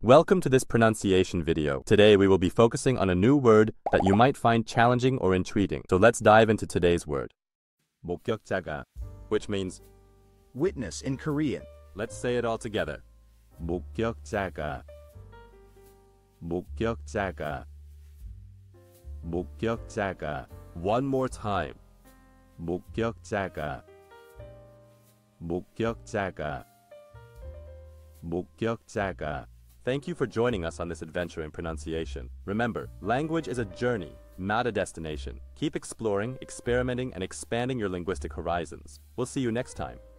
Welcome to this pronunciation video. Today we will be focusing on a new word that you might find challenging or intriguing. So let's dive into today's word. 목격자가, which means witness in Korean. Let's say it all together. 목격자가, 목격자가, 목격자가. One more time. 목격자가, 목격자가, 목격자가. Thank you for joining us on this adventure in pronunciation. Remember, language is a journey, not a destination. Keep exploring, experimenting, and expanding your linguistic horizons. We'll see you next time.